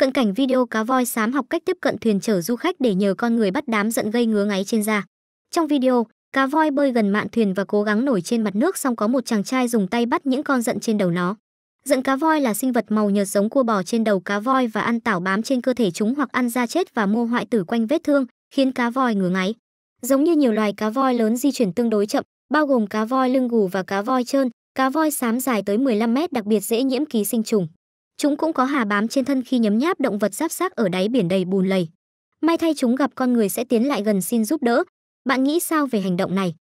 Cận cảnh video cá voi xám học cách tiếp cận thuyền chở du khách để nhờ con người bắt đám giận gây ngứa ngáy trên da. Trong video, cá voi bơi gần mạn thuyền và cố gắng nổi trên mặt nước, xong có một chàng trai dùng tay bắt những con giận trên đầu nó. Giận cá voi là sinh vật màu nhợt giống cua bò trên đầu cá voi và ăn tảo bám trên cơ thể chúng hoặc ăn da chết và mô hoại tử quanh vết thương, khiến cá voi ngứa ngáy. Giống như nhiều loài cá voi lớn di chuyển tương đối chậm, bao gồm cá voi lưng gù và cá voi trơn, cá voi xám dài tới 15 mét đặc biệt dễ nhiễm ký sinh trùng. Chúng cũng có hà bám trên thân khi nhấm nháp động vật giáp xác ở đáy biển đầy bùn lầy. May thay chúng gặp con người sẽ tiến lại gần xin giúp đỡ. Bạn nghĩ sao về hành động này?